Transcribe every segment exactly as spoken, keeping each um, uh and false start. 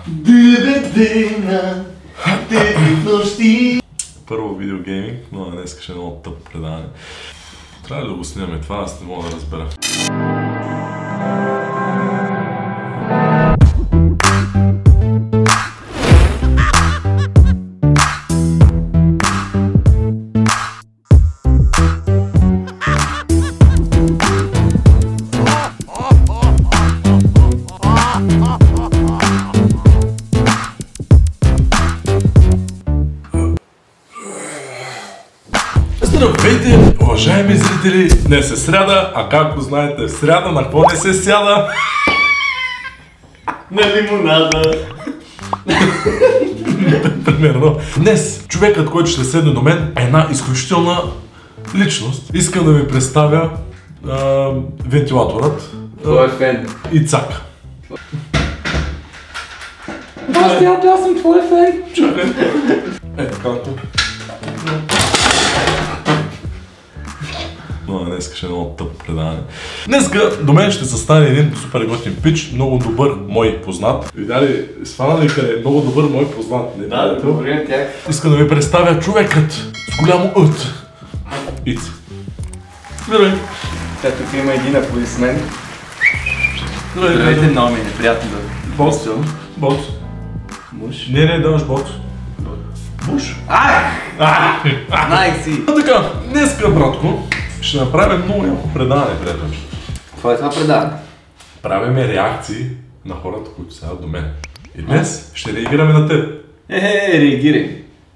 Деведина, девет нощи. Първо видеогейминг, но днес ще е много тъпо предаване. Трябва ли да го снимаме това, аз не мога да разбера. Здравейте, уважаеми зрители! Днес е сряда, а както знаете, в сряда на какво не се сяда? На лимонада. Примерно. Днес човекът, който ще седне до мен, е една изключителна личност. Искам да ви представя а, вентилаторът. Твой е фен. Ицак. Бащи, аз съм твой фен. Чакай. Е, както. Но днес ще е много тъпо предаване. Днеска до мен ще застане един супер готин пич, много добър мой познат. Видяли, свана ли къде е много добър мой познат? Не, да, да, добре, тях. Искам да ви представя човекът с голямо ът. Ици. Здравей. Та тук има един аплодисмент. Здравей. Здравейте, много ми е неприятно да... Бос. Бос. Буш. Не, не, даваш бос. Буш. Ах! Знаех си! Така, днеска, братко, ще направим много яко предаване, приятел. Това е това предаване. Правиме реакции на хората, които седят до мен. И днес ще реагираме на теб. Ехе, реагирай.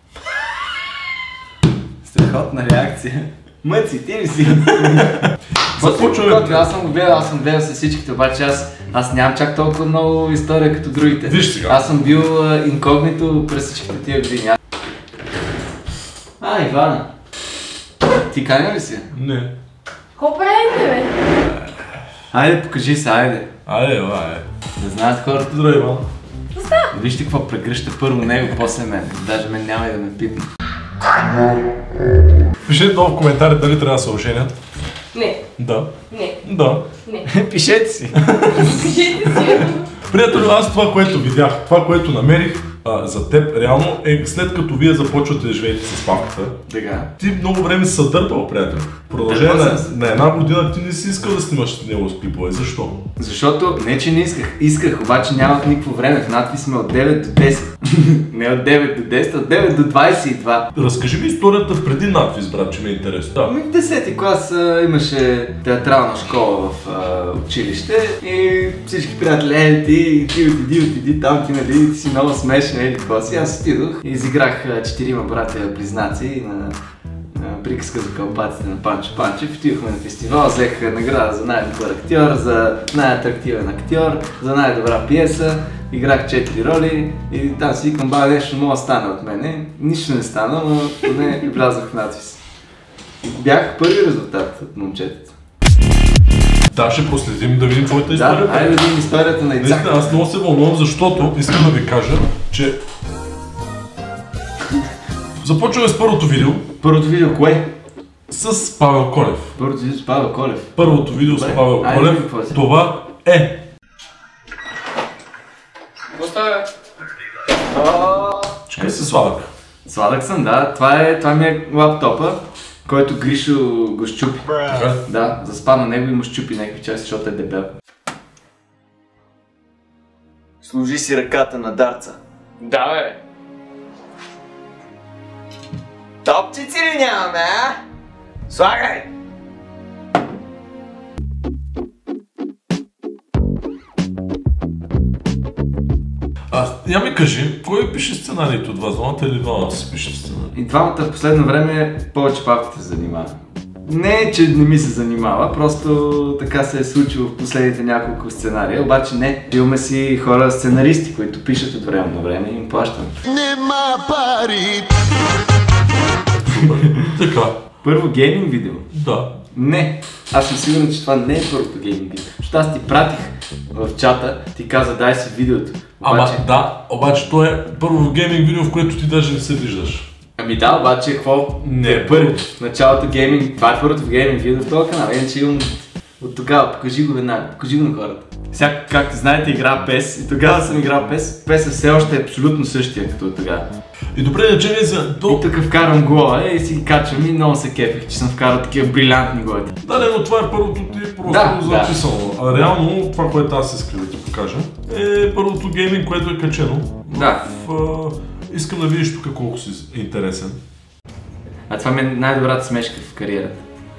Страхотна реакция. Мъци, ти ли си? Започваме. Аз съм гледал, аз съм гледал с всичките, обаче аз, аз нямам чак толкова много история като другите. Виж сега. Аз съм бил uh, инкогнито през всичките тия години. А, Ивана. Ти каня ли си? Не. Какво правите, бе? Айде, покажи се, айде. Айде, айде. Да знаят хората. Здравей, Иван. Вижте какво прегръща първо него, после мен. Даже мен няма и да ме пипне. Пишете долу в коментарите дали трябва да се оженят. Не. Да. Не. Да. Не. Пишете си. Кажете си. Приятелю, аз това, което видях, това, което намерих а, за теб, реално е след като вие започвате да живеете с папката. Така. Ти много време си съдърпал, приятел. В продължение на, на една година ти не си искал да снимаш с него с клипове. Защо? Защото не, че не исках. Исках, обаче нямах никакво време. В надпис сме от девет до десет. Не от девет до десет, от девет до двадесет и два. Разкажи ми историята преди надпис, брат, че ме е интересно. Да. Ами в десети клас а, имаше театрална школа в а, училище и всички приятели, е, ти, ти отиди, отиди там, ти нали, ти си много смешен, еди какво си. Аз отидох и изиграх а, четирима братя близнаци на, на приказка за кълпаците на Панчо Панчев. Отидохме на фестивал, взех награда за най-добър актьор, за най-атрактивен актьор, за най-добра пиеса. Играх четири роли и там си викам, баба, нещо мога да стане от мене. Нищо не стана, но поне влязох в надпис. Бях първи резултат от момчетата. Да, ще последим да видим твоята история. Да, айде да видим историята на Ицак. Наистина, аз много се вълнувам, защото искам да ви кажа, че... Започваме с първото видео. Първото видео кое? С Павел Колев. Първото видео с Павел Колев. Първото видео с Павел Айде, Колев, какво си? това е... Чакай се, Сладък. Сладък съм, да. Това, е, това ми е лаптопа, който Гришо го щупи. Така? Да, заспа на него и му щупи някакви части, защото е дебел. Служи си ръката на дарца. Да, бе. Топчици ли нямаме, а? Слагай! А, я ми кажи, кой пише сценариите от вас? Двамата или двамата си пише сценарий? И двамата в последно време повече папката се занимава. Не, че не ми се занимава, просто така се е случило в последните няколко сценария, обаче не. Имаме си хора сценаристи, които пишат от време на време и им плащам. Нема пари! Така. Първо гейминг видео? Да. Не. Аз съм сигурен, че това не е първото гейминг видео. Защото аз ти пратих в чата, ти каза дай си видеото. Обаче... Ама да, обаче то е първо гейминг видео, в което ти даже не се виждаш. Ами да, обаче какво? Не е първо. Началото гейминг, това е първото гейминг видео в този канал, иначе имам От тогава, покажи го веднага, покажи го на хората. Сега, както знаете, игра пес и тогава съм играл пес. Пес все още е абсолютно същия като от тогава. И добре, да че за... И тук вкарам гола и си ги качвам и много се кефих, че съм вкарал такива брилянтни голи. Да, не, но това е първото ти просто Да, записано. Да. А реално, това, което аз искам да ти покажа, е първото гейминг, което е качено. Да. В, а, искам да видиш тук колко си интересен. А това ми е най-добрата смешка в кариерата.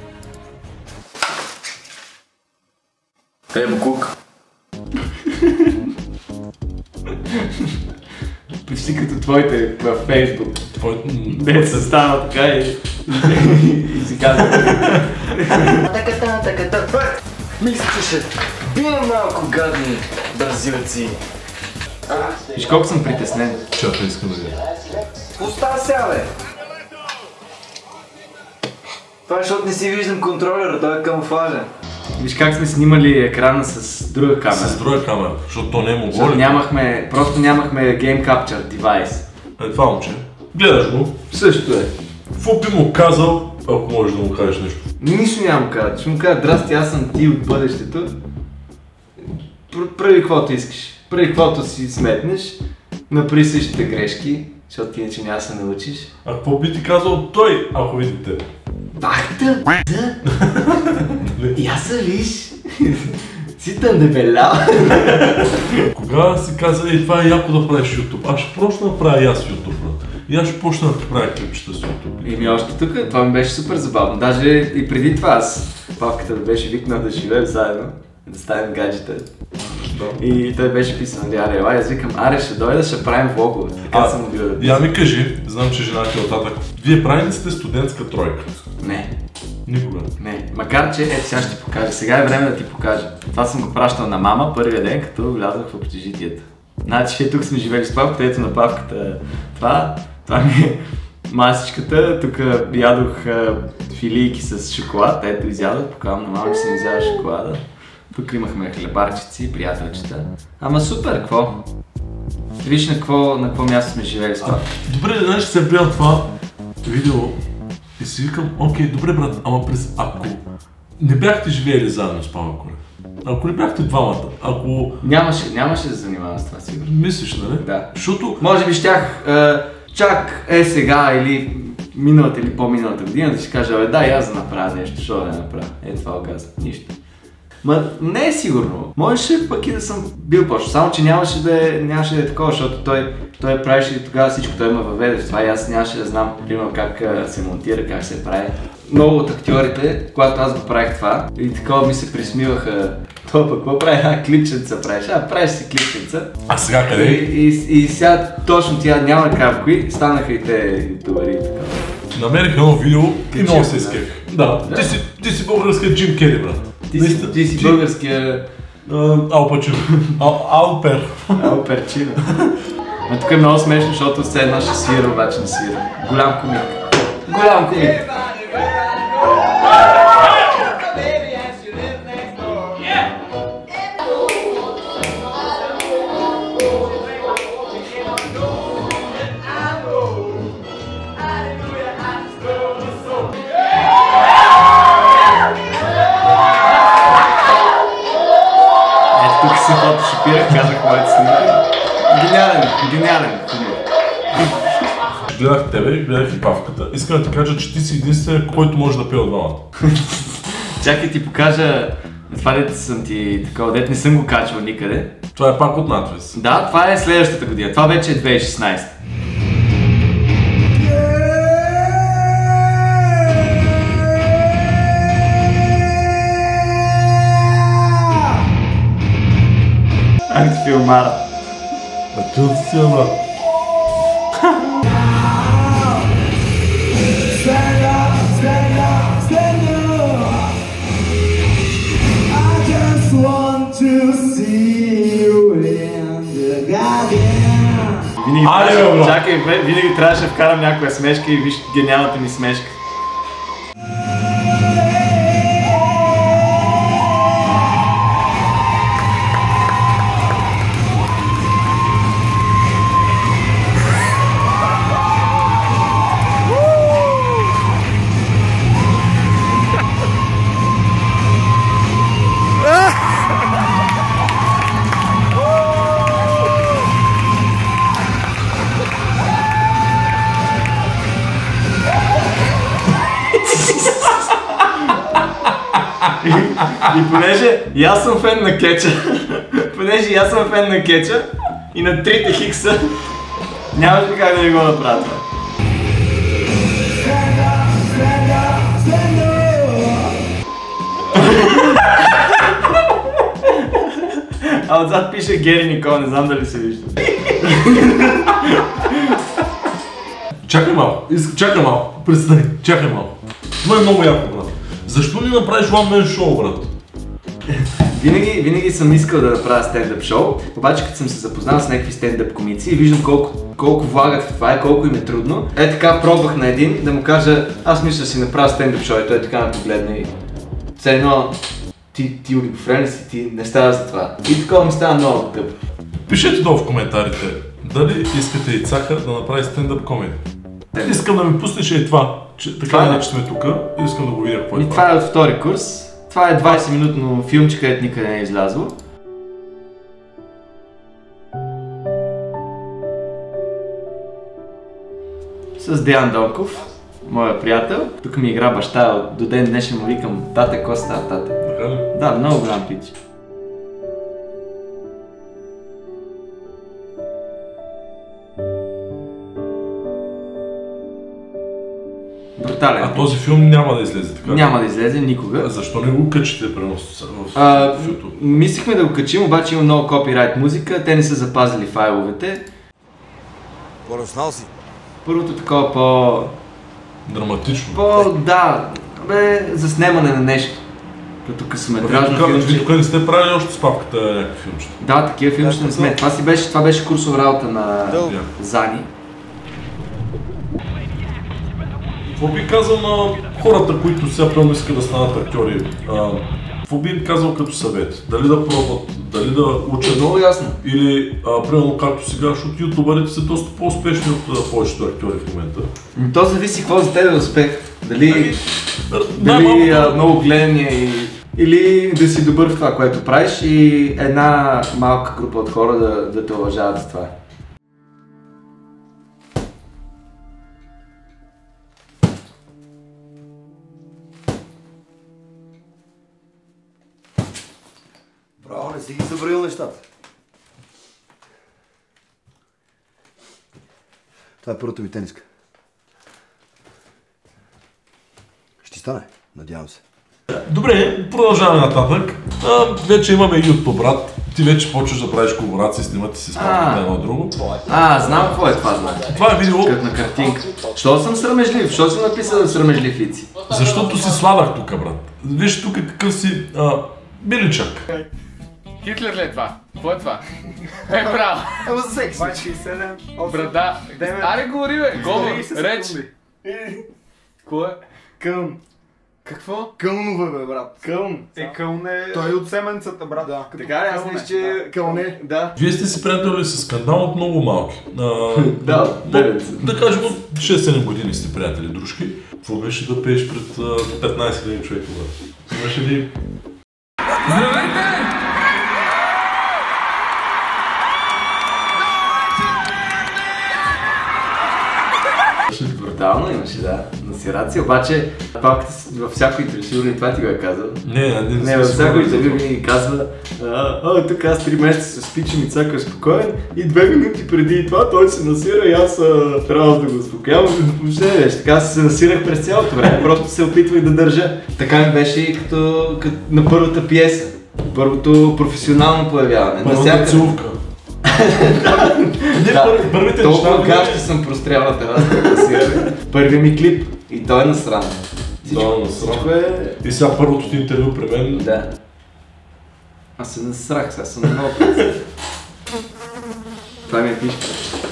Е, Букук. Почти като твоите във Фейсбук. Твоето... Де се става така и... и си казва. Така-та, така-та. Мисля, че ще бием малко гадни бразилци. Виж колко съм притеснен. Чакай, искам да видя. Остава сега, бе! Това е, защото не си виждам контролера, той е камуфлажен. Виж как сме снимали екрана с друга камера. С друга камера, защото то не е могло Защото ли? нямахме, просто нямахме Game Capture девайс. Е, това момче. Гледаш го. Също е. Какво би му казал, ако можеш да му кажеш нещо? Нищо няма му кажа. Ще му кажа, здрасти, аз съм ти от бъдещето. Пр- Прави каквото искаш. Прави каквото си сметнеш. Направи същите грешки, защото ти иначе няма да се научиш. А какво би ти казал той, ако види теб? Бахта, да. И аз се виж. Си тън дебелял. Кога си каза, ей, това е яко да правиш YouTube, аз ще просто направя и аз YouTube, брат. И аз ще почна да правя клипчета с YouTube. И ми още тук, това ми беше супер забавно. Даже и преди това аз, папката да беше викнал да живеем заедно, да ставим гаджета. И той беше писал, нали, Аре, елай, аз викам, Аре, ще дойда, ще правим влогове. Така А, съм му бил да Я ми кажи, знам, че жена ти е оттатък. Вие правили ли сте студентска тройка? Не, Никога. не. Макар че, ето сега ще ти покажа. Сега е време да ти покажа. Това съм го пращал на мама първия ден, като влязох в общежитието. Значи, тук сме живели с папката, ето на папката това. Това ми е масичката. Тук ядох а, филийки с шоколад. Ето изядох, показвам на мама, че съм изяда шоколада. Тук имахме хлебарчици, приятелчета. Ама супер, какво? Виж на какво, на какво място сме живели с това. Добре, знаеш, се гледам това видео и си викам, окей, добре брат, ама през ако не бяхте живеели заедно с Павел Колев, ако не бяхте двамата, ако Нямаше, нямаше да се занимавам с това сигурно. мислиш, нали? Да. Защото Може би щях е, чак е сега или миналата или по-миналата година да си кажа, бе, да, и аз да направя нещо, що да не направя. Е, това оказа. Нищо. Ма не е сигурно. Можеше пък и да съм бил по-що. Само, че нямаше да е, нямаше да е такова, защото той, той правеше тогава всичко, той ме въведе в това и аз нямаше да знам, примерно, как а, се монтира, как се прави. Много от актьорите, когато аз го правих това, и такова ми се присмиваха. Това пък какво прави? А, клипченца правиш. А, правиш си клипченца. а сега И, къде? и, и сега точно тя няма да кажа кои, станаха и те ютубъри и така. Намерих едно видео и много се да. изкефих. Да, Да. ти си, ти си българския Джим Кери, брат. Ти си, Наистина. ти си българския А, Ал Пачино. Ал, Алпер. Алперчино. Но тук е много смешно, защото все едно ще свира, обаче не свира. Голям комик. Голям комик. Ето тук си фотошопирах, казах моите снимки. Гениален, гениален комик. Гледах тебе, гледах и Павката. Искам да ти кажа, че ти си единствен, който може да пее от двамата. Чакай ти покажа това, дете съм ти такова, дете не съм го качвал никъде. Това е пак от надвис. Да, това е следващата година. Това вече е две хиляди и шестнадесета. Антифилмара. А ти от си, брат. Винаги Айде, трябваше- бе, брат. Чакай, бе, винаги трябваше да вкарам някоя смешка и виж гениалната ми смешка. И понеже и аз съм фен на кетча, понеже и аз съм фен на кетча и на трите хикса, нямаше как да не го направя това. А отзад пише Гери Никол, не знам дали се вижда. Чакай малко, Иск... чакай малко, представи, чакай малко. Това е много яко, брат. Защо не направиш one man show, брат? Винаги, винаги съм искал да направя стендъп шоу, обаче като съм се запознал с някакви стендъп комици и виждам колко, колко влагат в това и колко им е трудно. Е така пробвах на един да му кажа, аз мисля да си направя стендъп шоу и той така ме погледна и все едно ти, ти олигофрен си, ти не става за това. И такова ми става много тъпо. Пишете долу в коментарите, дали искате Ицака да направи стендъп комеди. Искам да ми пуснеш и това, че така Това е- иначе сме тук, искам да го видя какво е И това е от втори курс. Това е двайсет минутно филмче, където никъде не е излязло. С Деян Донков, моя приятел. Тук ми игра баща, до ден днешен му викам тате, какво става тате? Така ли? Да, много голям пич. Брутален. А този филм няма да излезе така? Няма да излезе никога. А защо не го качите пренос в, А, в YouTube? мислихме да го качим, обаче има много копирайт музика, те не са запазили файловете. Пороснал си. Първото такова по... Драматично. по... да, бе, заснемане на нещо. Като късометражно Вие филмче. тук не сте правили още с папката някакви филмчета. Да, такива филмчета не сме. Това си беше, това беше курсова работа на Дълго. Зани. Какво би казал на хората, които сега пълно искат да станат актьори? А, какво би им казал като съвет? Дали да пробват, дали да учат? Много ясно. Или, а, примерно, както сега, защото ютубърите са доста по-успешни от а, повечето актьори в момента. Ами, то зависи какво за тебе е успех. Дали, дали Най-малкото- а, много гледания и... или да си добър в това, което правиш и една малка група от хора да, да те уважават за това. Право, не си ги забравил нещата. Това е първата ми тениска. Ще ти стане, надявам се. Добре, продължаваме нататък. А, вече имаме YouTube, брат. Ти вече почваш да правиш колаборации, снимате си с папката А. едно друго. А, знам какво е това, значи. Това е видео, Като на картинка. Що съм срамежлив? Що съм написал срамежливици? защото си сладък тук, брат. Виж тук какъв си а, биличък. Хитлер ли е това? Какво е това? Е, браво! Ама за всеки случай. двайсет и седем, Брада! Аре говори бе! Говор! Реч! Какво е? Кълн. Какво? Кълнове, бе, брат. Кълн. Е, кълн е... Той е от семенцата, брат. Да. Така ли, аз мисля, че... Кълне. Да. Вие сте си приятели с скандал от много малки. А, Да, бебенце. да кажем от шест-седем години сте приятели, дружки. Какво беше да пееш пред а, петнайсет хиляди човека, брат? Имаше ли... Брутално имаше, да. Насираци, обаче папката си във всяко интервю, сигурно и това ти го е казал. Не, не, не, Не, във всяко интервю ми казва, а, а, тук аз три месеца с пича ми цака спокоен и две минути преди това той се насира и аз а, трябва да го успокоявам. Въобще не беше, така аз се насирах през цялото време, просто се опитвах да държа. Така ми беше и като, като на първата пиеса, първото професионално появяване. Първата Навсякъде. целувка. Не, Да, първи- първите толкова неща... гащи съм прострял на терасата да класиране. Първи ми клип и той е насран. Всичко, Да, насран. всичко е... И сега първото ти интервю при мен... Да. Аз се насрах, сега съм много през. Това ми е фишка.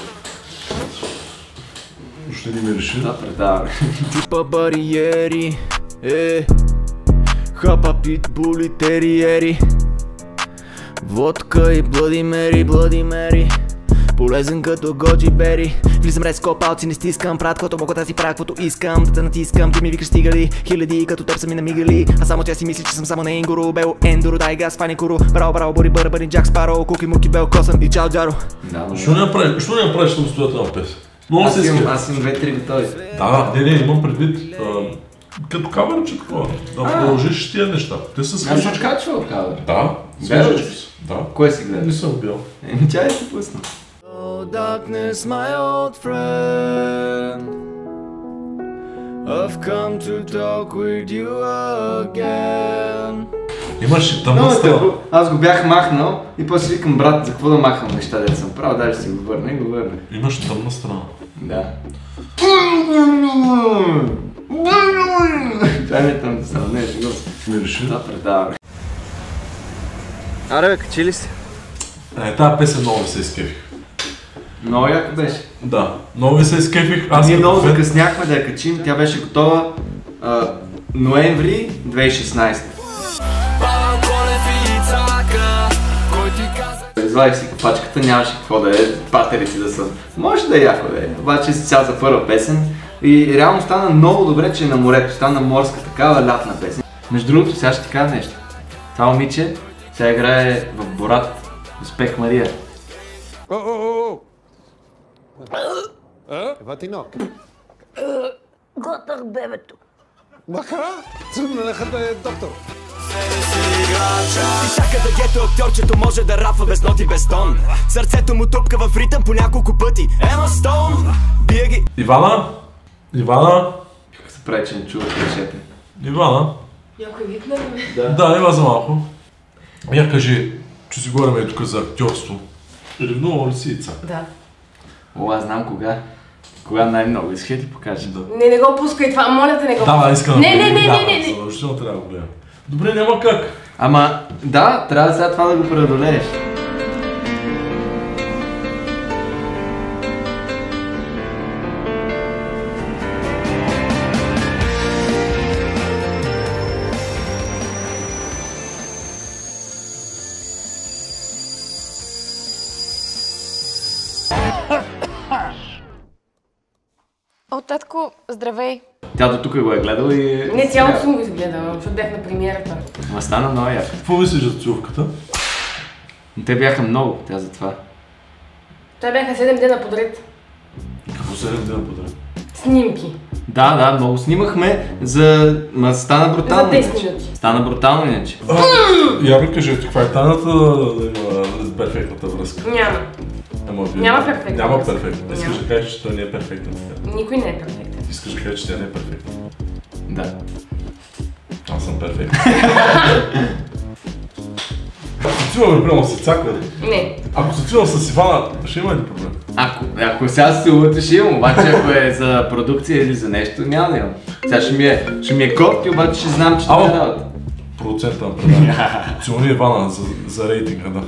Ще ни ме реши. Да, предаваме. Типа бариери, е, хапа питбули, териери, водка и блади мери, блади мери, полезен като годжи бери. Влизам резко, палци не стискам, правят каквото мога да си правя, каквото искам, да те натискам, ти ми викаш стигали, хиляди като теб са ми намигали, а само тя си мисли, че съм само на ингуру, бел ендуро, дай газ, фани куру, браво, браво, бори, бър, бъри, джак, спаро, куки, муки, бел, косъм и чао, джаро. Да, но... Що не направиш, що не направиш самостоятелна песен? Много Аз се имам, иска. аз имам две-три готови. Да, да, не, не, имам предвид. А, Като кавърче такова. Да продължиш тия неща. Те са Аз съм свежички. качвал кавър. Да, Гледаш ли? свежички. Да. Кое си гледа? Не съм бил. Еми, тя е се пусна. Oh, darkness, my old friend, I've come to talk with you again. Имаше тъмна Много стела. тъпо. Аз го бях махнал и после викам, брат, за какво да махам неща, дето съм правил, даже си го върна и го върна. Имаше тъмна страна. Да. Това ми е там да става, не, шегува се. Не реши? Да, предаваме. Аре бе, качи ли се? Е, тази песен много ми се изкефих. Много яко беше. Да, много ми се изкефих. Аз Ние като много фен- закъсняхме да я качим, тя беше готова а, ноември две хиляди и шестнадесета. Извадих си копачката, нямаше какво да е, патерици да са. Може да е яко да е, обаче си цял за първа песен и реално стана много добре, че е на морето, стана морска такава лятна песен. Между другото, сега ще ти кажа нещо. Това момиче сега играе в Борат, Успех Мария. Това ти ног. Готах бебето. Маха? Цъмнаха да е доктор. И чака да гето актьорчето може да рапва без ноти, без тон. Сърцето му тупка в ритъм по няколко пъти. Ема Стоун, бие ги. Ивана? Ивана? Как се прави, че не чува клишете? Ивана? Някой викна ли ме? Да. Да, ела за малко. Я кажи, че си говорим тук за актьорство. Ревнува ли си Ица? Да. О, аз знам кога. Кога най-много искаш да ти покажа. Да. Не, не го пускай това, моля те, не го Да, пускай. да, искам да Не, не, го не, гледам. не, не, не. Задължително трябва да го гледам. Добре, няма как. Ама, да, трябва сега това да го преодолееш. О, татко, здравей. Тя до тук го е гледала и... Не, цялото съм го изгледала, защото бях на премиерата. Ма стана много яко. Какво мислиш за целувката? Те бяха много, тя затова. Това бяха седем дена подред. Какво седем дена подред? Снимки. Да, да, много снимахме за... Ма стана брутално. За десет иначе. минути. Стана брутално иначе. Я ми кажете, каква е тайната да има перфектната връзка? Няма. Ама, вие- Няма перфектна Няма връзка. перфектна. Искаш Няма. да кажеш, че той не е перфектен. така. Никой не е перфектен. Искаш да кажеш, че тя не е перфектна. Да. Аз съм перфектен. Ако се циваме прямо с Ицака, Не. ако се цивам с Ивана, ще има ли проблем? Ако, ако сега се улъти, ще имам, обаче ако е за продукция или за нещо, няма да имам. Сега ще ми е, ще ми е котки, обаче ще знам, че това е работа. Продуцента на предаване. Цилни Ивана за, за рейтинга, да.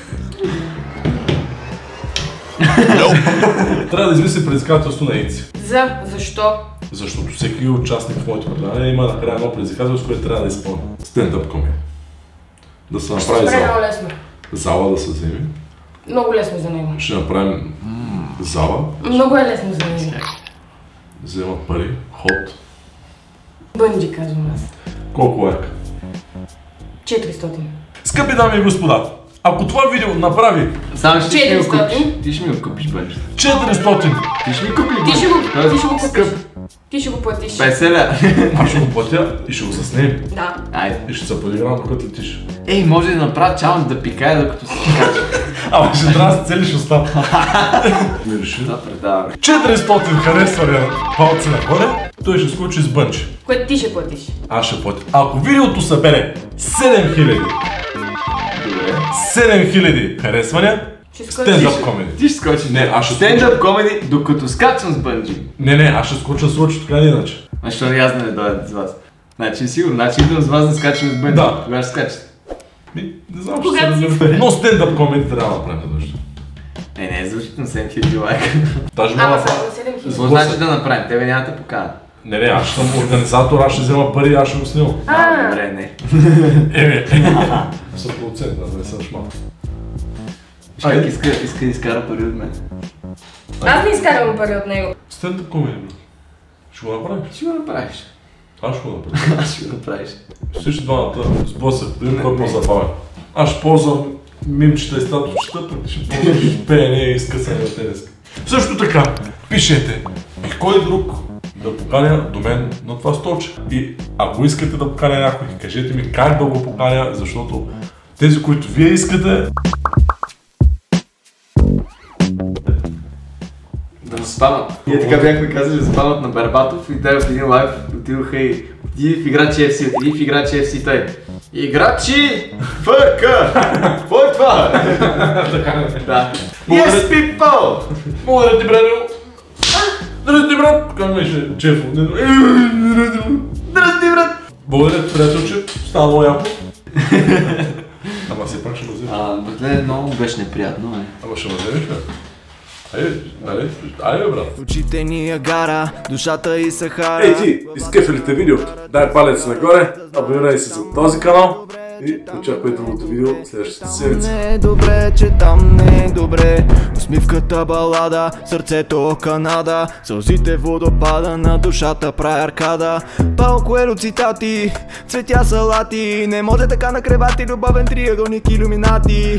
Трябва да измисли предизвикателство на Ици. За, защо? Защото всеки участник в моето предаване има накрая едно предизвикателство, което трябва да изпълни. Стендъп комедия. Да се направи Спре много зала. лесно. Зала да се вземе. Много лесно за него. Ще направим зала, Много е лесно за него. вземат пари, ход. Бънджи, казвам аз. Колко лайка? четиристотин. Скъпи дами и господа, ако това видео направи Само ще ти го четиристотин. купиш. Ти ще ми го купиш бънчето. четиристотин, Ти ще ми купиш Ти ще го, ти ще го скъп. купиш. Ти ще го платиш. Песеля. аз ще го платя и ще го заснем. Да. Айде. И ще се подиграм докато летиш. Ей, може да направя чалендж да пикая, докато се кача. Ама ще трябва да се целиш устата. Не реши. Да, предаваме. четиристотин харесвания палци нагоре, той ще скочи с бънч. Което ти ще платиш. Аз ще платя. Ако видеото събере седем хиляди, Добре. седем хиляди харесвания, Ще скочиш. стендъп комеди. Ти ще скочиш. Не, аз ще Стендъп комеди, докато скачам с бънджи. Не, не, аз ще скоча с лъчо, така или иначе. А що не аз да не дойда с вас? Значи сигурно, значи идвам с вас да скачам с бънджи. Да. Кога ще скачате? Ми, не знам, ще Когато се си разберем. Но стендъп комеди трябва да направим също. Е, не, звучи на седем хиляди лайка. Даже Ама мога. само на седем хиляди. Какво значи да направим? Тебе няма да покана. Не, не, аз ще съм организатор, аз ще взема пари, аз ще го снимам. А, А, добре, не. Еми, съм продуцент, да не съм шмат. Човек иска, иска да изкара пари от мен. аз не изкарвам пари от него. Стендъп комеди, бе. Ще го направиш? Ще го направиш. Аз ще го направя. Аз ще го направиш. Всички двамата сблъсък, да видим кой е по-забавен. Аз ще ползвам мимчета и статусчета, пък ти ще ползваш пеене и скъсане на тениска. Също така, пишете и кой друг да поканя до мен на това столче. И ако искате да поканя някой, кажете ми как да го поканя, защото тези, които вие искате... Да не спамат. Ние така бяхме казали да спамат на Барбатов и те в един лайв отидоха и отиди в играчи Еф Си, отиди в играчи Еф Си той. Играчи ФК! Какво е това? Да. Yes, people! Мога да ти брадил! Здрасти, брат! Как беше Чефо? Здрасти, брат! Благодаря ти, приятелче. Става много яко. Ама все пак ще ме вземеш. А, бе, много беше неприятно, е. Ама ще ме вземеш, бе? Айде, айде, айде, брат. Очите ни я гара, душата и Сахара. Ей ти, изкефи ли те видеото? Дай палец нагоре, абонирай се за този канал и очаквай другото видео следващата седмица. Не е добре, че там не е добре. Усмивката балада, сърцето Канада. Сълзите водопада, на душата прави аркада. Пао Коелho цитати, цветя салати. Не може така на кревати, любовен триъгълник иллюминати.